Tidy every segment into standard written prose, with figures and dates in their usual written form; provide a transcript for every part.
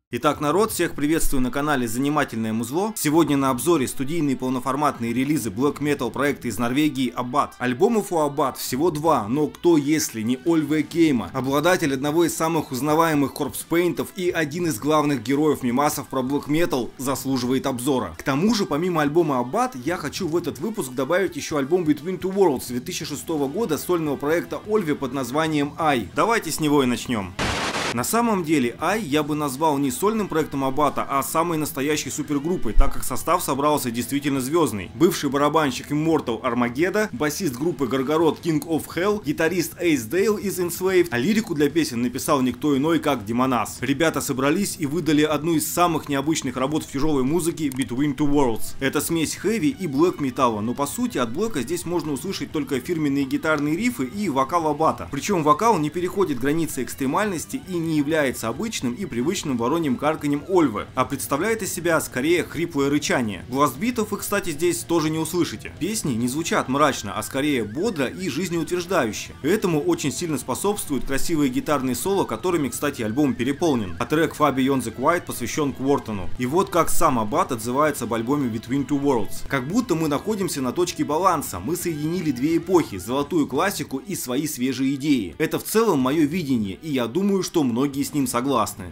Итак, народ, всех приветствую на канале Занимательное Музло. Сегодня на обзоре студийные полноформатные релизы Black Metal проекта из Норвегии Abbat. Альбомов у Abbat всего два, но кто если не Ольве Кейма, обладатель одного из самых узнаваемых корпс-пейнтов и один из главных героев мемасов про Black Metal, заслуживает обзора. К тому же, помимо альбома Abbat, я хочу в этот выпуск добавить еще альбом Between Two Worlds 2006 года сольного проекта Ольве под названием Ай. Давайте с него и начнем. На самом деле, Ай я бы назвал не сольным проектом Аббата, а самой настоящей супергруппой, так как состав собрался действительно звездный. Бывший барабанщик Immortal Armageddon, басист группы Горгород King of Hell, гитарист Эйс Дейл из Enslaved, а лирику для песен написал никто иной, как Демонас. Ребята собрались и выдали одну из самых необычных работ в тяжелой музыке Between Two Worlds. Это смесь хэви и блэк металла, но по сути от блэка здесь можно услышать только фирменные гитарные рифы и вокал Аббата. Причем вокал не переходит границы экстремальности и не является обычным и привычным вороньим карканьем Ольве, а представляет из себя скорее хриплое рычание. Бластбитов вы, кстати, здесь тоже не услышите. Песни не звучат мрачно, а скорее бодро и жизнеутверждающе. Этому очень сильно способствуют красивые гитарные соло, которыми, кстати, альбом переполнен. А трек Far Beyond the Quiet посвящен Квортону. И вот как сам Аббат отзывается об альбоме Between Two Worlds. Как будто мы находимся на точке баланса, мы соединили две эпохи, золотую классику и свои свежие идеи. Это в целом мое видение, и я думаю, что многие с ним согласны.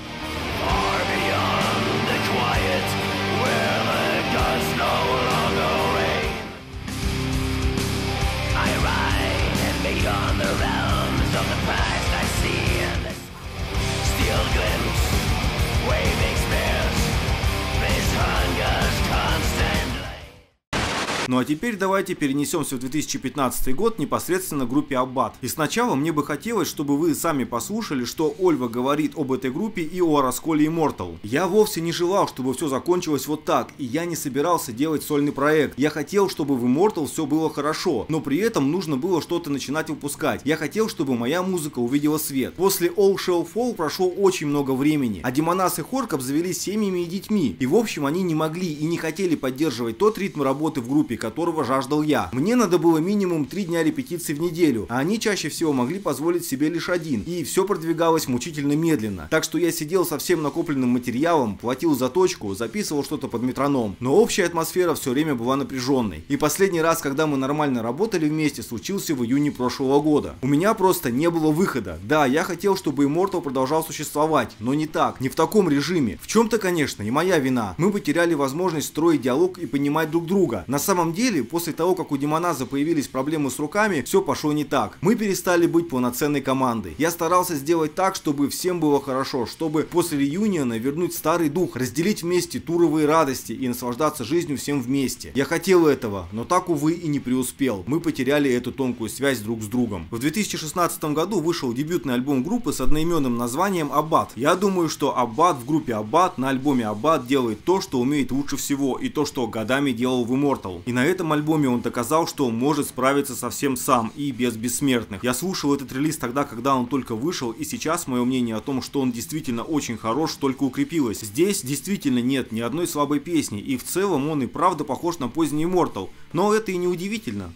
Ну а теперь давайте перенесемся в 2015 год непосредственно к группе Abbat. И сначала мне бы хотелось, чтобы вы сами послушали, что Ольва говорит об этой группе и о расколе Immortal. Я вовсе не желал, чтобы все закончилось вот так, и я не собирался делать сольный проект. Я хотел, чтобы в Immortal все было хорошо, но при этом нужно было что-то начинать выпускать. Я хотел, чтобы моя музыка увидела свет. После All Shall Fall прошло очень много времени, а Демонас и Хорк обзавелись семьями и детьми. И в общем они не могли и не хотели поддерживать тот ритм работы в группе, которого жаждал я. Мне надо было минимум 3 дня репетиций в неделю, а они чаще всего могли позволить себе лишь один, и все продвигалось мучительно медленно. Так что я сидел со всем накопленным материалом, платил за точку, записывал что-то под метроном, но общая атмосфера все время была напряженной. И последний раз, когда мы нормально работали вместе, случился в июне прошлого года. У меня просто не было выхода. Да, я хотел, чтобы Immortal продолжал существовать, но не так, не в таком режиме. В чем-то, конечно, и моя вина. Мы потеряли возможность строить диалог и понимать друг друга. На самом деле, после того, как у Демоназа появились проблемы с руками, все пошло не так. Мы перестали быть полноценной командой. Я старался сделать так, чтобы всем было хорошо, чтобы после реюниона вернуть старый дух, разделить вместе туровые радости и наслаждаться жизнью всем вместе. Я хотел этого, но так, увы, и не преуспел. Мы потеряли эту тонкую связь друг с другом. В 2016 году вышел дебютный альбом группы с одноименным названием Abbat. Я думаю, что Abbat в группе Abbat на альбоме Abbat делает то, что умеет лучше всего, и то, что годами делал в Immortal. И на этом альбоме он доказал, что может справиться совсем сам и без бессмертных. Я слушал этот релиз тогда, когда он только вышел, и сейчас мое мнение о том, что он действительно очень хорош, только укрепилось. Здесь действительно нет ни одной слабой песни, и в целом он и правда похож на поздний Immortal. Но это и не удивительно.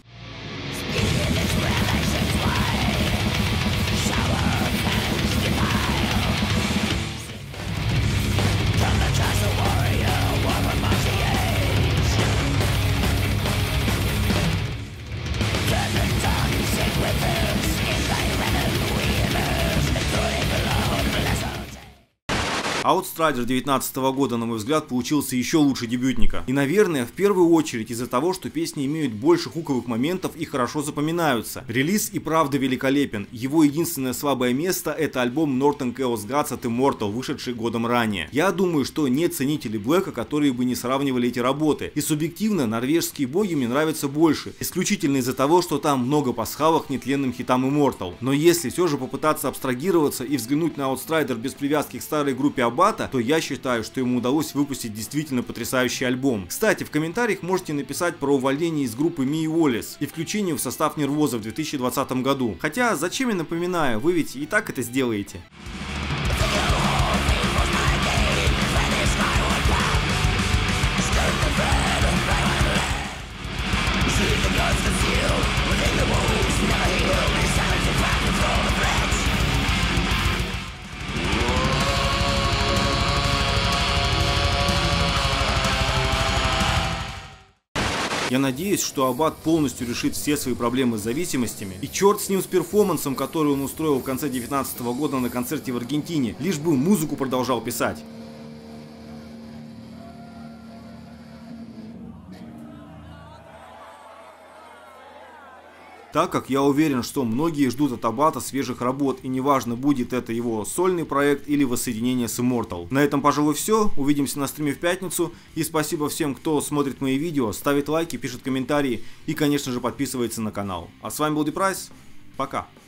Outstrider 2019 года, на мой взгляд, получился еще лучше дебютника. И, наверное, в первую очередь из-за того, что песни имеют больше хуковых моментов и хорошо запоминаются. Релиз и правда великолепен. Его единственное слабое место — это альбом Northern Chaos Gods от Immortal, вышедший годом ранее. Я думаю, что нет ценителей блэка, которые бы не сравнивали эти работы. И субъективно, норвежские боги мне нравятся больше. Исключительно из-за того, что там много пасхалок к нетленным хитам Immortal. Но если все же попытаться абстрагироваться и взглянуть на Outsider без привязки к старой группе Аббата, то я считаю, что ему удалось выпустить действительно потрясающий альбом. Кстати, в комментариях можете написать про увольнение из группы Мии Уоллес и включение в состав Нервоза в 2020 году. Хотя, зачем я напоминаю, вы ведь и так это сделаете. Я надеюсь, что Аббат полностью решит все свои проблемы с зависимостями, и черт с ним с перформансом, который он устроил в конце 2019 года на концерте в Аргентине, лишь бы музыку продолжал писать. Так как я уверен, что многие ждут от Аббата свежих работ, и неважно, будет это его сольный проект или воссоединение с Immortal. На этом, пожалуй, все. Увидимся на стриме в пятницу. И спасибо всем, кто смотрит мои видео, ставит лайки, пишет комментарии и, конечно же, подписывается на канал. А с вами был Депрайс. Пока.